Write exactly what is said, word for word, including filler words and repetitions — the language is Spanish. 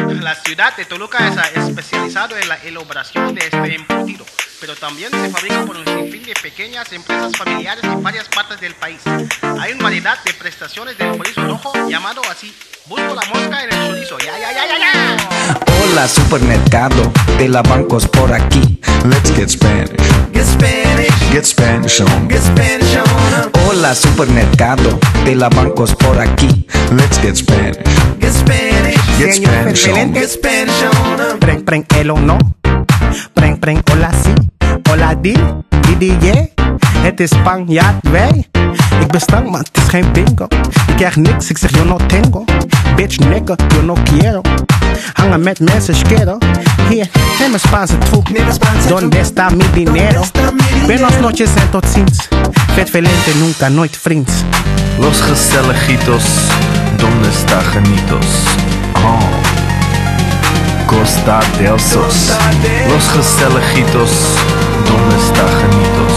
La ciudad de Toluca es especializado en la elaboración de este embutido, pero también se fabrica por un sinfín de pequeñas empresas familiares en varias partes del país. Hay una variedad de prestaciones del chorizo rojo, llamado así. Busco la mosca en el chorizo. ¡Ya, ya, ya, ya, ya! Hola, supermercado de la bancos por aquí. Let's get Spanish. Get Spanish. Get Spanish on. Get Spanish on. Hola, supermercado de la bancos por aquí. Let's get Spanish. Get Spanish. Get Spanish on. Get Spanish on. Preng, preng, el o no. Preng, preng, hola, si. Hola, die. Die, die, yeah. Het is Spanjaard, wij. Ik ben stank, maar het is geen bingo. Ik krijg niks, ik zeg yo no tengo. Bitch, nigga, yo no quiero. Hangen met mensen, schero. Hier, neem een Spaanse troep. Donde está mi dinero? Buenas noches en tot ziens. Vet velente, nunca, nooit vriends. Los gezelligitos, donde está Janitos? Oh, Costa del Sos. Los gezelligitos, donde está Janitos?